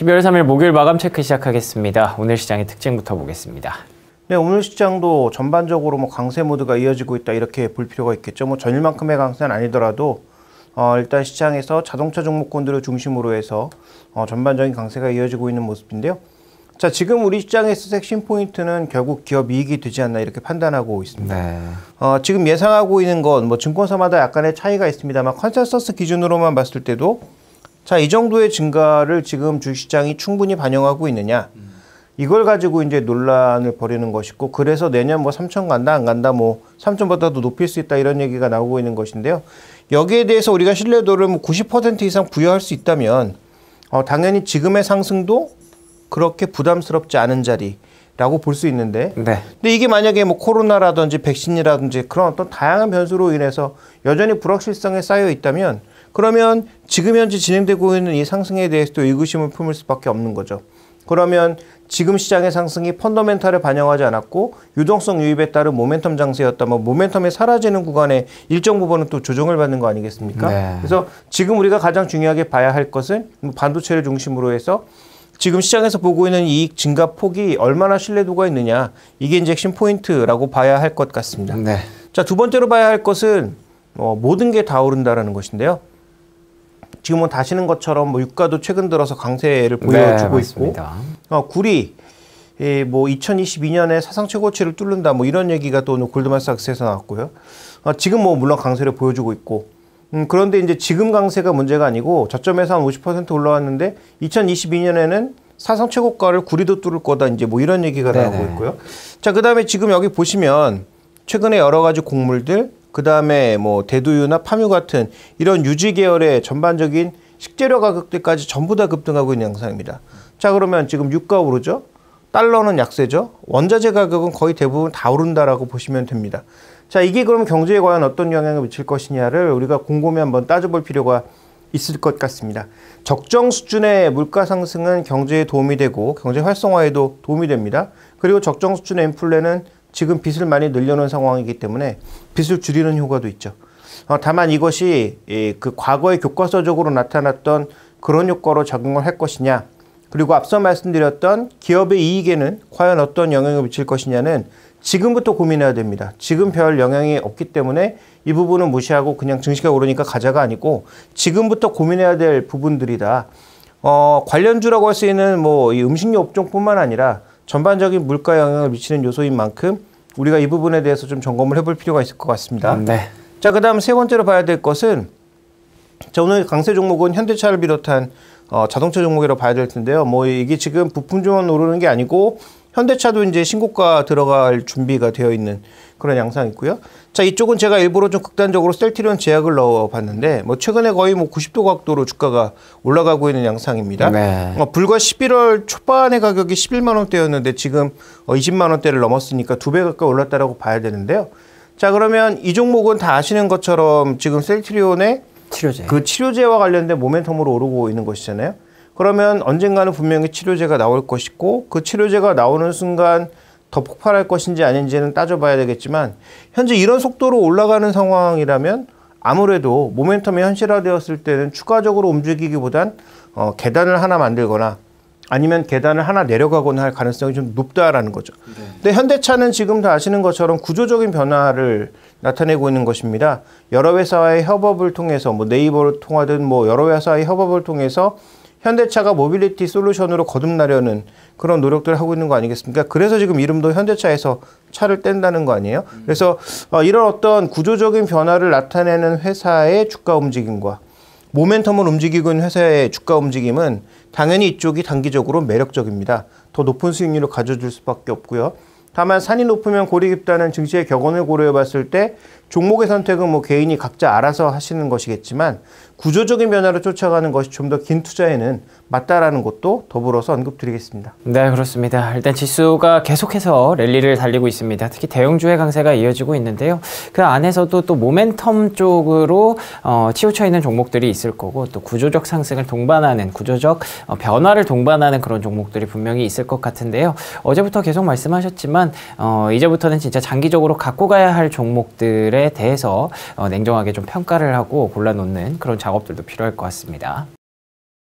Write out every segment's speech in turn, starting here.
12월 3일 목요일 마감 체크 시작하겠습니다. 오늘 시장의 특징부터 보겠습니다. 네, 오늘 시장도 전반적으로 강세 모드가 이어지고 있다 이렇게 볼 필요가 있겠죠. 전일만큼의 강세는 아니더라도 일단 시장에서 자동차 종목군들을 중심으로 해서 전반적인 강세가 이어지고 있는 모습인데요. 자, 지금 우리 시장에서 핵심 포인트는 결국 기업 이익이 되지 않나 이렇게 판단하고 있습니다. 네. 지금 예상하고 있는 건 증권사마다 약간의 차이가 있습니다만 컨센서스 기준으로만 봤을 때도 자, 이 정도의 증가를 지금 주식시장이 충분히 반영하고 있느냐. 이걸 가지고 이제 논란을 벌이는 것이고, 그래서 내년 3천 간다, 안 간다, 3천보다도 높일 수 있다, 이런 얘기가 나오고 있는 것인데요. 여기에 대해서 우리가 신뢰도를 90% 이상 부여할 수 있다면, 당연히 지금의 상승도 그렇게 부담스럽지 않은 자리라고 볼 수 있는데, 네. 근데 이게 만약에 코로나라든지 백신이라든지 그런 어떤 다양한 변수로 인해서 여전히 불확실성에 쌓여 있다면, 그러면 지금 현재 진행되고 있는 이 상승에 대해서도 의구심을 품을 수밖에 없는 거죠. 그러면 지금 시장의 상승이 펀더멘탈을 반영하지 않았고 유동성 유입에 따른 모멘텀 장세였다면 모멘텀이 사라지는 구간에 일정 부분은 또 조정을 받는 거 아니겠습니까? 네. 그래서 지금 우리가 가장 중요하게 봐야 할 것은 반도체를 중심으로 해서 지금 시장에서 보고 있는 이익 증가 폭이 얼마나 신뢰도가 있느냐, 이게 이제 핵심 포인트라고 봐야 할 것 같습니다. 네. 자, 두 번째로 봐야 할 것은 모든 게 다 오른다라는 것인데요. 지금은 다시는 것처럼 유가도 최근 들어서 강세를 보여주고 있고, 구리 2022년에 사상 최고치를 뚫는다 이런 얘기가 또 골드만삭스에서 나왔고요. 지금 물론 강세를 보여주고 있고, 그런데 이제 지금 강세가 문제가 아니고 저점에서 한 50% 올라왔는데 2022년에는 사상 최고가를 구리도 뚫을 거다, 이제 이런 얘기가 네네. 나오고 있고요. 자, 그다음에 지금 여기 보시면 최근에 여러 가지 곡물들, 그 다음에 대두유나 파묘 같은 이런 유지 계열의 전반적인 식재료 가격들까지 전부 다 급등하고 있는 양상입니다. 자, 그러면 지금 유가 오르죠? 달러는 약세죠? 원자재 가격은 거의 대부분 다 오른다라고 보시면 됩니다. 자, 이게 그러면 경제에 과연 어떤 영향을 미칠 것이냐를 우리가 곰곰이 한번 따져볼 필요가 있을 것 같습니다. 적정 수준의 물가 상승은 경제에 도움이 되고 경제 활성화에도 도움이 됩니다. 그리고 적정 수준의 인플레는 지금 빚을 많이 늘려놓은 상황이기 때문에 빚을 줄이는 효과도 있죠. 다만 이것이 그 과거에 교과서적으로 나타났던 그런 효과로 작용을 할 것이냐, 그리고 앞서 말씀드렸던 기업의 이익에는 과연 어떤 영향을 미칠 것이냐는 지금부터 고민해야 됩니다. 지금 별 영향이 없기 때문에 이 부분은 무시하고 그냥 증시가 오르니까 가자가 아니고 지금부터 고민해야 될 부분들이다. 관련주라고 할 수 있는 이 음식료 업종뿐만 아니라 전반적인 물가 영향을 미치는 요소인 만큼 우리가 이 부분에 대해서 좀 점검을 해볼 필요가 있을 것 같습니다. 네. 자, 그다음 세 번째로 봐야 될 것은, 자, 오늘 강세 종목은 현대차를 비롯한 자동차 종목이라고 봐야 될 텐데요. 이게 지금 부품주만 오르는 게 아니고 현대차도 이제 신고가 들어갈 준비가 되어 있는 그런 양상이고요. 자, 이쪽은 제가 일부러 좀 극단적으로 셀트리온 제약을 넣어봤는데 최근에 거의 90도 각도로 주가가 올라가고 있는 양상입니다. 네. 불과 11월 초반의 가격이 11만 원대였는데 지금 20만 원대를 넘었으니까 2배 가까이 올랐다라고 봐야 되는데요. 자, 그러면 이 종목은 다 아시는 것처럼 지금 셀트리온의 치료제. 그 치료제와 관련된 모멘텀으로 오르고 있는 것이잖아요. 그러면 언젠가는 분명히 치료제가 나올 것이고 그 치료제가 나오는 순간 더 폭발할 것인지 아닌지는 따져봐야 되겠지만 현재 이런 속도로 올라가는 상황이라면 아무래도 모멘텀이 현실화되었을 때는 추가적으로 움직이기보단 계단을 하나 만들거나 아니면 계단을 하나 내려가거나 할 가능성이 좀 높다라는 거죠. 네. 근데 현대차는 지금 다 아시는 것처럼 구조적인 변화를 나타내고 있는 것입니다. 여러 회사와의 협업을 통해서 네이버를 통하든 여러 회사와의 협업을 통해서 현대차가 모빌리티 솔루션으로 거듭나려는 그런 노력들을 하고 있는 거 아니겠습니까? 그래서 지금 이름도 현대차에서 차를 뗀다는 거 아니에요? 그래서 이런 어떤 구조적인 변화를 나타내는 회사의 주가 움직임과 모멘텀을 움직이고 있는 회사의 주가 움직임은 당연히 이쪽이 단기적으로 매력적입니다. 더 높은 수익률을 가져줄 수밖에 없고요. 다만 산이 높으면 골이 깊다는 증시의 격언을 고려해 봤을 때 종목의 선택은 개인이 각자 알아서 하시는 것이겠지만 구조적인 변화를 쫓아가는 것이 좀 더 긴 투자에는 맞다라는 것도 더불어서 언급드리겠습니다. 네, 그렇습니다. 일단 지수가 계속해서 랠리를 달리고 있습니다. 특히 대형주의 강세가 이어지고 있는데요. 그 안에서도 또 모멘텀 쪽으로 치우쳐 있는 종목들이 있을 거고 또 구조적 상승을 동반하는 구조적 변화를 동반하는 그런 종목들이 분명히 있을 것 같은데요. 어제부터 계속 말씀하셨지만 이제부터는 진짜 장기적으로 갖고 가야 할 종목들에 대해서 냉정하게 좀 평가를 하고 골라놓는 그런 작업들도 필요할 것 같습니다.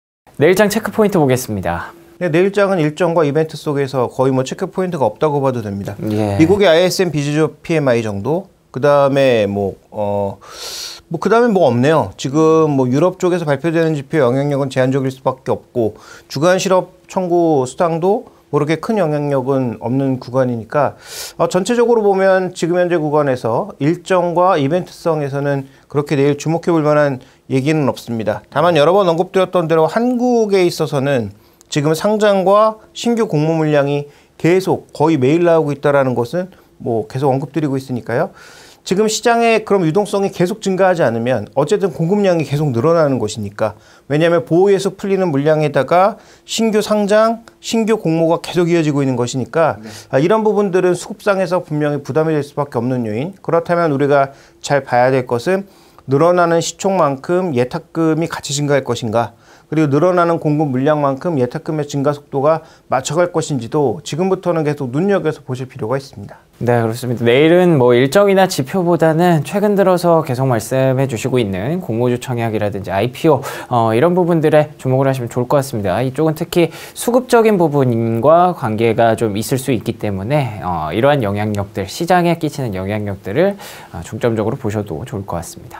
내일장 체크포인트 보겠습니다. 네, 내일장은 일정과 이벤트 속에서 거의 뭐 체크포인트가 없다고 봐도 됩니다. 예. 미국의 ISM 비주류 PMI 정도, 그 다음에 그다음에 뭐 없네요. 지금 뭐 유럽 쪽에서 발표되는 지표 영향력은 제한적일 수밖에 없고, 주간 실업 청구 수당도 그렇게 큰 영향력은 없는 구간이니까 전체적으로 보면 지금 현재 구간에서 일정과 이벤트성에서는 그렇게 내일 주목해 볼 만한 얘기는 없습니다. 다만 여러 번 언급드렸던 대로 한국에 있어서는 지금 상장과 신규 공모 물량이 계속 거의 매일 나오고 있다는 것은 뭐 계속 언급드리고 있으니까요. 지금 시장의 그럼 유동성이 계속 증가하지 않으면 어쨌든 공급량이 계속 늘어나는 것이니까, 왜냐하면 보호에서 풀리는 물량에다가 신규 상장, 신규 공모가 계속 이어지고 있는 것이니까 이런 부분들은 수급상에서 분명히 부담이 될 수밖에 없는 요인. 그렇다면 우리가 잘 봐야 될 것은 늘어나는 시총만큼 예탁금이 같이 증가할 것인가, 그리고 늘어나는 공급 물량만큼 예탁금의 증가 속도가 맞춰갈 것인지도 지금부터는 계속 눈여겨서 보실 필요가 있습니다. 네, 그렇습니다. 내일은 뭐 일정이나 지표보다는 최근 들어서 계속 말씀해 주시고 있는 공모주 청약이라든지 IPO 이런 부분들에 주목을 하시면 좋을 것 같습니다. 이쪽은 특히 수급적인 부분과 관계가 좀 있을 수 있기 때문에 이러한 영향력들, 시장에 끼치는 영향력들을 중점적으로 보셔도 좋을 것 같습니다.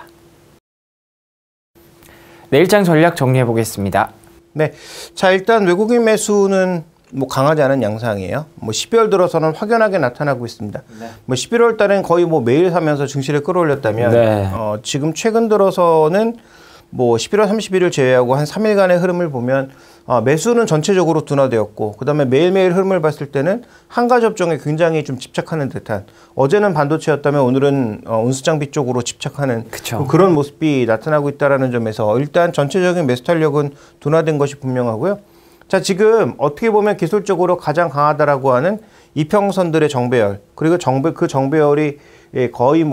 내일장 전략 정리해 보겠습니다. 네, 자 일단 외국인 매수는 뭐 강하지 않은 양상이에요. 뭐 12월 들어서는 확연하게 나타나고 있습니다. 네. 뭐 11월 달엔 거의 뭐 매일 사면서 증시를 끌어올렸다면 네. 지금 최근 들어서는 뭐 11월 31일 제외하고 한 3일간의 흐름을 보면 매수는 전체적으로 둔화되었고, 그 다음에 매일매일 흐름을 봤을 때는 한 가지 업종에 굉장히 좀 집착하는 듯한, 어제는 반도체였다면 오늘은 운수장비 쪽으로 집착하는 그런 모습이 나타나고 있다는 점에서 일단 전체적인 매수 탄력은 둔화된 것이 분명하고요. 자, 지금 어떻게 보면 기술적으로 가장 강하다라고 하는 이평선들의 정배열, 그리고 그 정배열이 거의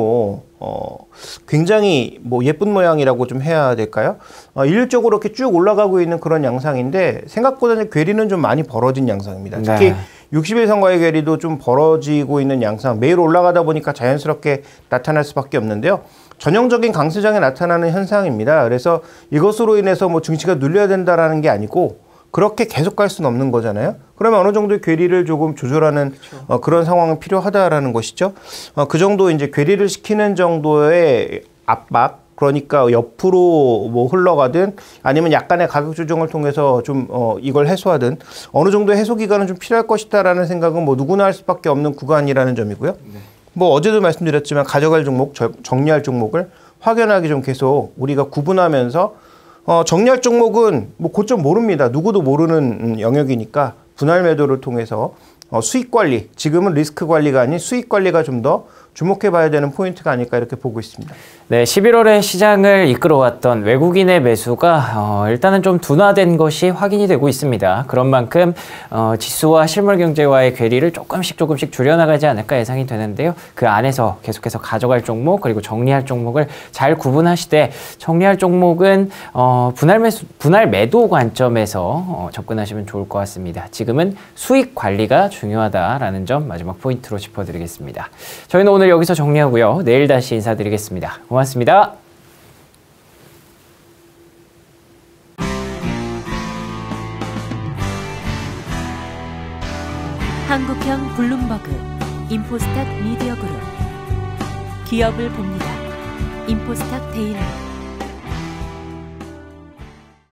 굉장히 예쁜 모양이라고 좀 해야 될까요? 일률적으로 이렇게 쭉 올라가고 있는 그런 양상인데, 생각보다는 괴리는 좀 많이 벌어진 양상입니다. 특히 60일 선과의 괴리도 좀 벌어지고 있는 양상, 매일 올라가다 보니까 자연스럽게 나타날 수밖에 없는데요. 전형적인 강세장에 나타나는 현상입니다. 그래서 이것으로 인해서 증시가 눌려야 된다라는 게 아니고, 그렇게 계속 갈 수는 없는 거잖아요. 그러면 어느 정도의 괴리를 조금 조절하는 그런 상황은 필요하다라는 것이죠. 그 정도 이제 괴리를 시키는 정도의 압박, 그러니까 옆으로 흘러가든 아니면 약간의 가격 조정을 통해서 좀 이걸 해소하든 어느 정도의 해소 기간은 좀 필요할 것이다라는 생각은 누구나 할 수밖에 없는 구간이라는 점이고요. 네. 어제도 말씀드렸지만 가져갈 종목, 정리할 종목을 확연하게 좀 계속 우리가 구분하면서 정리할 종목은 고점 모릅니다. 누구도 모르는 영역이니까 분할 매도를 통해서 수익 관리, 지금은 리스크 관리가 아닌 수익 관리가 좀 더 주목해 봐야 되는 포인트가 아닐까 이렇게 보고 있습니다. 네, 11월에 시장을 이끌어왔던 외국인의 매수가 일단은 좀 둔화된 것이 확인이 되고 있습니다. 그런 만큼 지수와 실물 경제와의 괴리를 조금씩 줄여나가지 않을까 예상이 되는데요. 그 안에서 계속해서 가져갈 종목, 그리고 정리할 종목을 잘 구분하시되, 정리할 종목은 분할 매도 관점에서 접근하시면 좋을 것 같습니다. 지금은 수익 관리가 중요하다라는 점 마지막 포인트로 짚어드리겠습니다. 저희는 오늘 여기서 정리하고요. 내일 다시 인사드리겠습니다. 고맙습니다. 한국형 블룸버그, 인포스탁 미디어 그룹. 기업을 봅니다. 인포스탁 데일리.